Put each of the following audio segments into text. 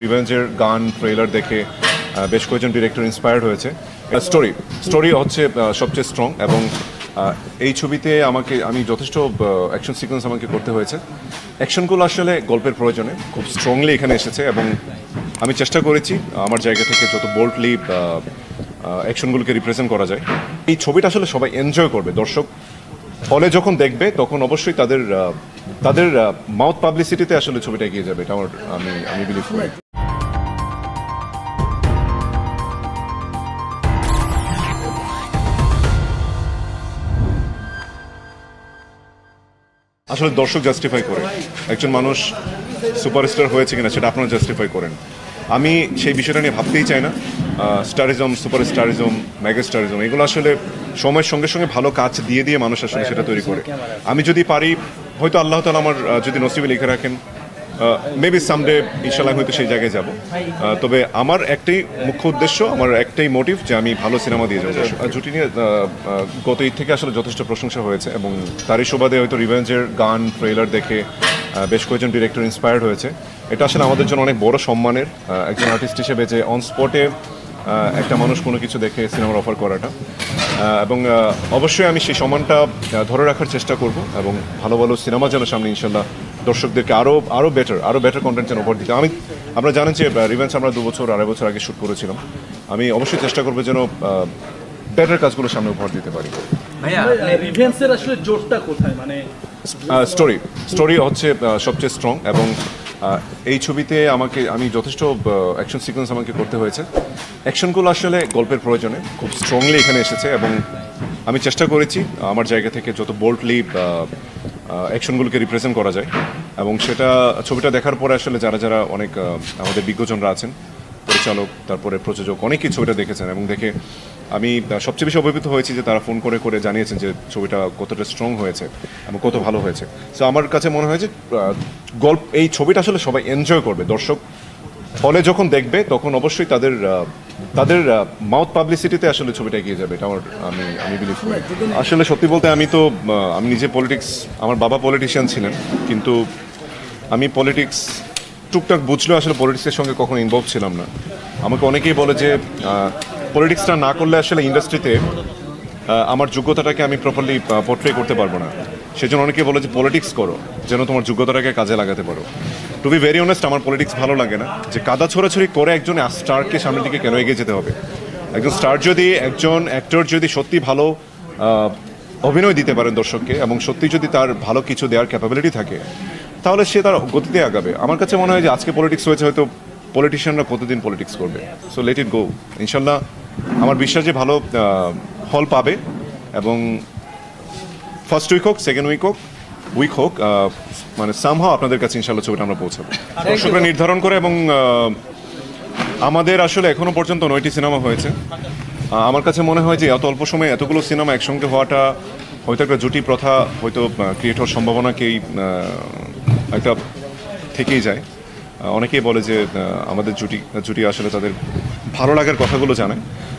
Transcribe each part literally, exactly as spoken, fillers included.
রিভেঞ্জের গান ট্রেলার দেখে বেশ কয়েকজন ডিরেক্টর ইন্সপায়ার্ড হয়েছে। স্টোরি স্টোরি হচ্ছে সবচেয়ে স্ট্রং এবং এই ছবিতে আমাকে আমি যথেষ্ট অ্যাকশন সিকোয়েন্স আমাকে করতে হয়েছে। অ্যাকশনগুলো আসলে গল্পের প্রয়োজনে খুব স্ট্রংলি এখানে এসেছে এবং আমি চেষ্টা করেছি আমার জায়গা থেকে যত বোল্ডলি অ্যাকশনগুলোকে রিপ্রেজেন্ট করা যায়। এই ছবিটা আসলে সবাই এনজয় করবে, দর্শক হলে যখন দেখবে তখন অবশ্যই তাদের তাদের মাউথ পাবলিসিটিতে আসলে ছবিটা এগিয়ে যাবে, এটা আমার আমি আমি বিলিভ করি। আসলে দর্শক জাস্টিফাই করে, একজন মানুষ সুপারস্টার হয়েছে কিনা সেটা আপনারা জাস্টিফাই করেন। আমি সেই বিষয়টা নিয়ে ভাবতেই চাই না। স্টারিজম, সুপারস্টারিজম, মেগাস্টারিজম এগুলো আসলে সময়ের সঙ্গে সঙ্গে ভালো কাজ দিয়ে দিয়ে মানুষ আসলে সেটা তৈরি করে। আমি যদি পারি, হয়তো আল্লাহ তাআলা আমার যদি নসিবে লিখে রাখেন, মেবি সামডে ইনশাআল্লাহ হয়তো সেই জায়গায় যাব। তবে আমার একটাই মুখ্য উদ্দেশ্য, আমার একটাই মোটিভ যে আমি ভালো সিনেমা দিয়ে যাবো। জুটি নিয়ে গত ঈদ থেকে আসলে যথেষ্ট প্রশংসা হয়েছে এবং তারই সুবাদে হয়তো রিভেঞ্জের গান ট্রেলার দেখে বেশ কয়েকজন ডিরেক্টর ইন্সপায়ার্ড হয়েছে। এটা আসলে আমাদের জন্য অনেক বড় সম্মানের, একজন আর্টিস্ট হিসেবে যে অন স্পটে একটা মানুষ কোনো কিছু দেখে সিনেমার অফার করাটা, এবং অবশ্যই আমি সেই সম্মানটা ধরে রাখার চেষ্টা করব এবং ভালো ভালো সিনেমা যেন সামনে ইনশাল্লাহ দর্শকদেরকে আরও আরও বেটার আরও বেটার কন্টেন্ট যেন উপহার দিতে। আমি আপনারা জানেন যে রিভেঞ্জ আমরা দু বছর আড়াই বছর আগে শ্যুট করেছিলাম। আমি অবশ্যই চেষ্টা করবো যেন বেটার কাজগুলো সামনে উপহার দিতে পারি। স্টোরি স্টোরি হচ্ছে সবচেয়ে স্ট্রং এবং এই ছবিতে আমাকে আমি যথেষ্ট অ্যাকশন সিকোয়েন্স আমাকে করতে হয়েছে। অ্যাকশনগুলো আসলে গল্পের প্রয়োজনে খুব স্ট্রংলি এখানে এসেছে এবং আমি চেষ্টা করেছি আমার জায়গা থেকে যত বোল্ডলি অ্যাকশনগুলোকে রিপ্রেজেন্ট করা যায় এবং সেটা ছবিটা দেখার পরে আসলে যারা যারা অনেক আমাদের বিজ্ঞজনরা আছেন, পরিচালক, তারপরে প্রযোজক, অনেকেই ছবিটা দেখেছেন এবং দেখে আমি সবচেয়ে বেশি অভিভূত হয়েছি যে তারা ফোন করে করে জানিয়েছেন যে ছবিটা কতটা স্ট্রং হয়েছে এবং কত ভালো হয়েছে। সো আমার কাছে মনে হয় যে গল্প এই ছবিটা আসলে সবাই এনজয় করবে, দর্শক হলে যখন দেখবে তখন অবশ্যই তাদের তাদের মাউথ পাবলিসিটিতে আসলে ছবিটা এগিয়ে যাবে, এটা আমার আমি আমি বিলিভ করি। আসলে সত্যি বলতে আমি তো আমি নিজে পলিটিক্স, আমার বাবা পলিটিশিয়ান ছিলেন, কিন্তু আমি পলিটিক্স টুকটাক বুঝলেও আসলে পলিটিক্সের সঙ্গে কখনো ইনভলভ ছিলাম না। আমাকে অনেকেই বলে যে পলিটিক্সটা না করলে আসলে ইন্ডাস্ট্রিতে আমার যোগ্যতাটাকে আমি প্রপারলি পোর্ট্রে করতে পারবো না। সেজন্য অনেকেই বলে যে পলিটিক্স করো যেন তোমার যোগ্যতাটাকে কাজে লাগাতে পারো। টু বি ভেরি অনেস্ট, আমার পলিটিক্স ভালো লাগে না। যে কাদা ছোড়াছড়ি করে একজন স্টারকে সামনের দিকে কেন এগিয়ে যেতে হবে? একজন স্টার যদি, একজন অ্যাক্টর যদি সত্যি ভালো অভিনয় দিতে পারেন দর্শককে এবং সত্যি যদি তার ভালো কিছু দেওয়ার ক্যাপাবিলিটি থাকে, তাহলে সে তার গতিতে আগাবে। আমার কাছে মনে হয় যে আজকে পলিটিক্স হয়েছে, হয়তো পলিটিশিয়ানরা কতদিন পলিটিক্স করবে। So let it go. ইনশাল্লাহ আমার বিশ্বাস যে ভালো ফল পাবে এবং ফার্স্ট উইক হোক, সেকেন্ড উইক হোক, উইক হোক, মানে সামহাও আপনাদের কাছে ইনশাল্লাহ ছবিটা আমরা পৌঁছাবো। দর্শকরা নির্ধারণ করে এবং আমাদের আসলে এখনো পর্যন্ত নয়টি সিনেমা হয়েছে। আমার কাছে মনে হয় যে এত অল্প সময়ে এতগুলো সিনেমা একসঙ্গে হওয়াটা হয়তো একটা জুটি প্রথা হয়তো ক্রিয়েট হওয়ার সম্ভাবনাকেই একটা থেকেই যায়। অনেকেই বলে যে আমাদের জুটি জুটি আসলে তাদের ভালো লাগার কথাগুলো জানে।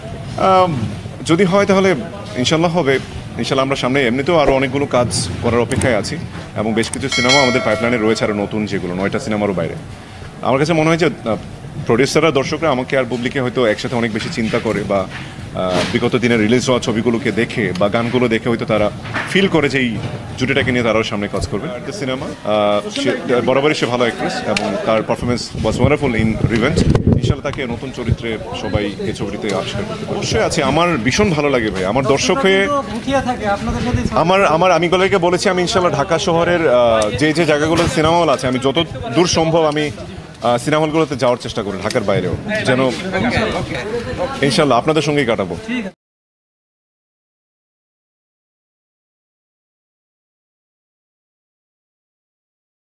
যদি হয় তাহলে ইনশাল্লাহ হবে। ইনশাল্লাহ আমরা সামনে এমনিতেও আরও অনেকগুলো কাজ করার অপেক্ষায় আছি এবং বেশ কিছু সিনেমা আমাদের পাইপলাইনে রয়েছে আরও নতুন, যেগুলো নয়টা সিনেমারও বাইরে। আমার কাছে মনে হয় যে প্রডিউসাররা, দর্শকরা আমাকে আর পাবলিকে হয়তো একসাথে অনেক বেশি চিন্তা করে বা বিগত দিনে রিলিজ হওয়া ছবিগুলোকে দেখে বা গানগুলো দেখে হয়তো তারা ফিল করে যে এই জুটিটাকে নিয়ে তারাও সামনে কাজ করবে। সিনেমা বরাবরই সে ভালো অ্যাক্ট্রেস এবং তার performance was wonderful in Revenge. ইনশাল্লাহ তাকে নতুন চরিত্রে সবাই এই ছবিটিতে আবিষ্কার করতে পারে। অবশ্যই আছে, আমার ভীষণ ভালো লাগে ভাই। আমার দর্শক হয়ে আমার আমার আমি গলাকে বলেছি আমি ইনশাল্লাহ ঢাকা শহরের যে যে জায়গাগুলোতে সিনেমা হল আছে আমি যত দূর সম্ভব আমি সিনেমা হলগুলোতে যাওয়ার চেষ্টা করি, ঢাকার বাইরেও, যেন ইনশাল্লাহ আপনাদের সঙ্গেই কাটাবো।